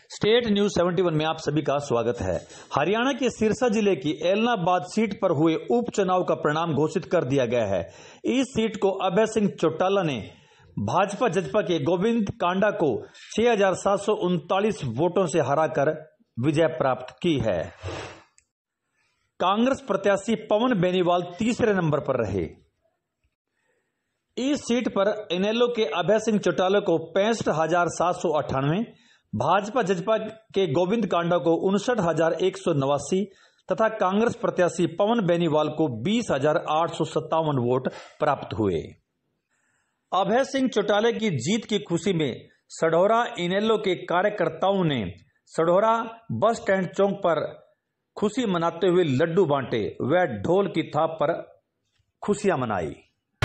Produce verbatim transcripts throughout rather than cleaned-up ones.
State news इकहत्तर में आप सभी का स्वागत है। हरियाणा के सिरसा जिले की एलनाबाद सीट पर हुए उपचुनाव का परिणाम घोषित कर दिया गया है। इस सीट को अभय सिंह चौटाला ने भाजपा जजपा के गोविंद कांडा को छह हजार सात सौ उनतालीस वोटों से हराकर विजय प्राप्त की है। कांग्रेस प्रत्याशी पवन बेनीवाल तीसरे नंबर पर रहे। इस सीट पर इनेलो के अभय सिंह चौटाला को पैंसठ हजार सात सौ अट्ठानवे, भाजपा जजपा के गोविंद कांडा को उनसठ हजार एक सौ नवासी तथा कांग्रेस प्रत्याशी पवन बेनीवाल को बीस हजार आठ सौ सत्तावन वोट प्राप्त हुए। अभय सिंह चौटाला की जीत की खुशी में सढौरा इनेलो के कार्यकर्ताओं ने सढौरा बस स्टैंड चौक पर खुशी मनाते हुए लड्डू बांटे व ढोल की थाप पर खुशियां मनाई।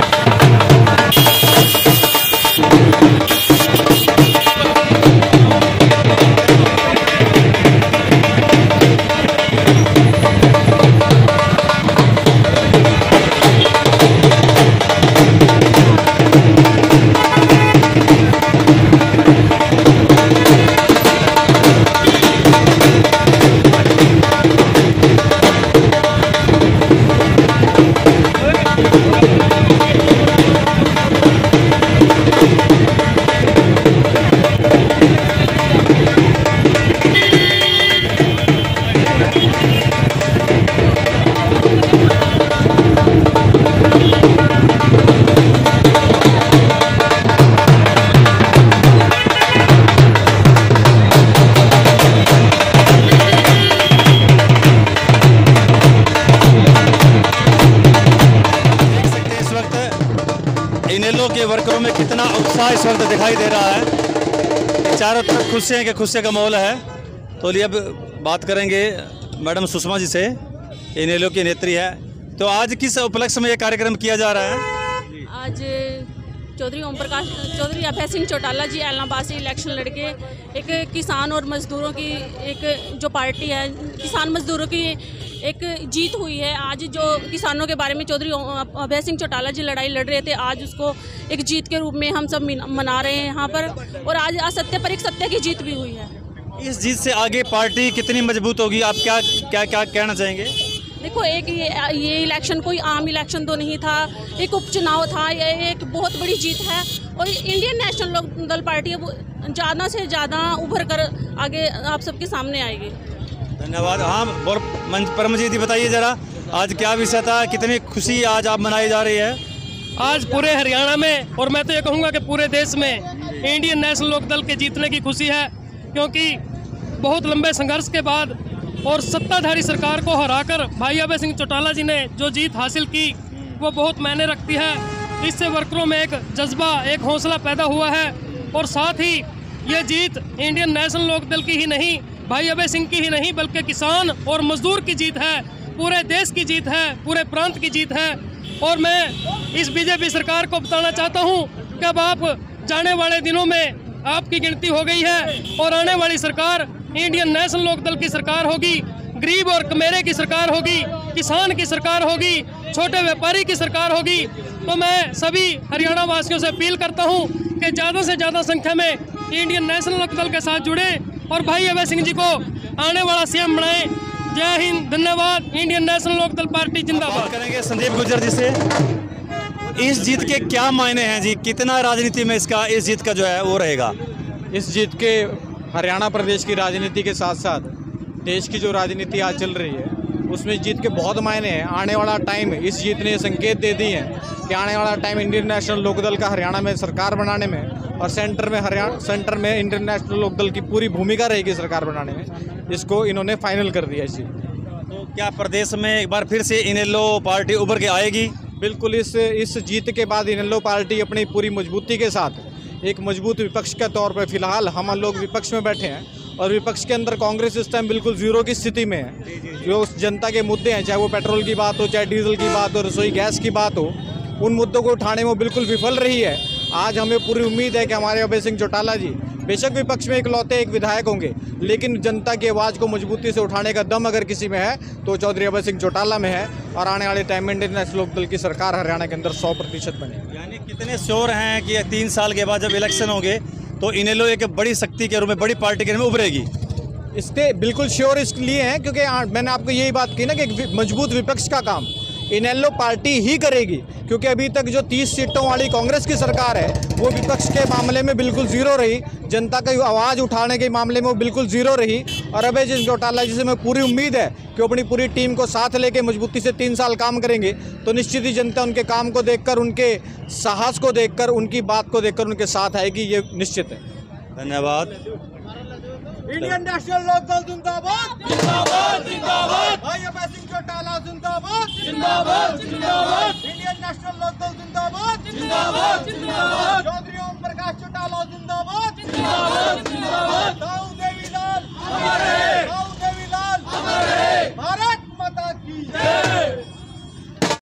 इनेलो के वर्करों में कितना उत्साह इस वक्त दिखाई दे रहा है। चारों तरफ खुशियाँ के खुशियाँ का माहौल है। तो लिए अब बात करेंगे मैडम सुषमा जी से, इनेलो की नेत्री है। तो आज किस उपलक्ष्य में ये कार्यक्रम किया जा रहा है? आज चौधरी ओम प्रकाश चौधरी अभय सिंह चौटाला जी एलनाबाद से इलेक्शन लड़के एक किसान और मजदूरों की एक जो पार्टी है, किसान मजदूरों की एक जीत हुई है। आज जो किसानों के बारे में चौधरी अभय सिंह चौटाला जी लड़ाई लड़ रहे थे, आज उसको एक जीत के रूप में हम सब मना रहे हैं यहाँ पर। और आज असत्य पर एक सत्य की जीत भी हुई है। इस जीत से आगे पार्टी कितनी मजबूत होगी, आप क्या क्या क्या कहना चाहेंगे? देखो, एक ये ये इलेक्शन कोई आम इलेक्शन तो नहीं था, एक उपचुनाव था। ये एक बहुत बड़ी जीत है और इंडियन नेशनल लोक दल पार्टी अब ज़्यादा से ज़्यादा उभर कर आगे आप सबके सामने आएगी। धन्यवाद। हाँ, और परमजीत जी बताइए जरा, आज क्या विषय था, कितनी खुशी आज आप मनाई जा रही है? आज पूरे हरियाणा में और मैं तो ये कहूँगा कि पूरे देश में इंडियन नेशनल लोक दल के जीतने की खुशी है, क्योंकि बहुत लंबे संघर्ष के बाद और सत्ताधारी सरकार को हराकर भाई अभय सिंह चौटाला जी ने जो जीत हासिल की वो बहुत मायने रखती है। इससे वर्करों में एक जज्बा, एक हौसला पैदा हुआ है और साथ ही ये जीत इंडियन नेशनल लोक दल की ही नहीं, भाई अभय सिंह की ही नहीं, बल्कि किसान और मजदूर की जीत है, पूरे देश की जीत है, पूरे प्रांत की जीत है। और मैं इस बीजेपी सरकार को बताना चाहता हूँ कि अब आप जाने वाले दिनों में आपकी गिनती हो गई है और आने वाली सरकार इंडियन नेशनल लोक दल की सरकार होगी, गरीब और कमेरे की सरकार होगी, किसान की सरकार होगी, छोटे व्यापारी की सरकार होगी। तो मैं सभी हरियाणा वासियों से अपील करता हूं कि ज़्यादा से ज़्यादा संख्या में इंडियन नेशनल लोक दल के साथ जुड़े और भाई अभय सिंह जी को आने वाला सीएम बनाएं। जय हिंद, धन्यवाद। इंडियन नेशनल लोक दल पार्टी जिंदाबाद। करेंगे संदीप गुर्जर जी से, इस जीत के क्या मायने हैं जी, कितना राजनीति में इसका इस जीत का जो है वो रहेगा? इस जीत के हरियाणा प्रदेश की राजनीति के साथ साथ देश की जो राजनीति आज चल रही है उसमें जीत के बहुत मायने हैं। आने वाला टाइम, इस जीत ने संकेत दे दिए हैं कि आने वाला टाइम इंडियन नेशनल लोक दल का हरियाणा में सरकार बनाने में और सेंटर में हरियाणा सेंटर में इंडियन नेशनल लोक दल की पूरी भूमिका रहेगी सरकार बनाने में। इसको इन्होंने फाइनल कर दिया। इसी तो क्या प्रदेश में एक बार फिर से इनेलो पार्टी उभर के आएगी? बिल्कुल। इस इस जीत के बाद इनेलो पार्टी अपनी पूरी मजबूती के साथ एक मजबूत विपक्ष के तौर पर, फिलहाल हम लोग विपक्ष में बैठे हैं और विपक्ष के अंदर कांग्रेस इस टाइम बिल्कुल जीरो की स्थिति में है। जो जनता के मुद्दे हैं, चाहे वो पेट्रोल की बात हो, चाहे डीजल की बात हो, रसोई गैस की बात हो, उन मुद्दों को उठाने में बिल्कुल विफल रही है। आज हमें पूरी उम्मीद है कि हमारे अभय सिंह चौटाला जी बेशक विपक्ष में इकलौते एक विधायक होंगे, लेकिन जनता की आवाज़ को मजबूती से उठाने का दम अगर किसी में है तो चौधरी अभय सिंह चौटाला में है। और आने वाले टाइम में इंडियन नेशनल लोक दल की सरकार हरियाणा के अंदर सौ प्रतिशत बनेगी। यानी कितने श्योर हैं कि तीन साल के बाद जब इलेक्शन होंगे तो इनेलो एक बड़ी शक्ति के रूप में, बड़ी पार्टी के रूप में उभरेगी। इसके बिल्कुल श्योर इसलिए हैं क्योंकि मैंने आपको यही बात की ना कि एक मजबूत विपक्ष का काम इनेलो पार्टी ही करेगी, क्योंकि अभी तक जो तीस सीटों वाली कांग्रेस की सरकार है वो विपक्ष के मामले में बिल्कुल जीरो रही, जनता की आवाज़ उठाने के मामले में वो बिल्कुल जीरो रही। और अभय चौटाला जी से मैं पूरी उम्मीद है कि अपनी पूरी टीम को साथ लेके मजबूती से तीन साल काम करेंगे तो निश्चित ही जनता उनके काम को देखकर, उनके साहस को देखकर, उनकी बात को देखकर उनके साथ आएगी, ये निश्चित है। धन्यवाद। इंडियन नेशनल लोकदल जिंदाबाद जिंदाबाद जिंदाबाद, भाई अभय सिंह चौटाला जिंदाबाद जिंदाबाद जिंदाबाद, इंडियन नेशनल लोकदल जिंदाबाद जिंदाबाद जिंदाबाद, चौधरी ओम प्रकाश चौटाला जिंदाबाद जिंदाबाद जिंदाबाद, दाऊ देवीलाल हमारे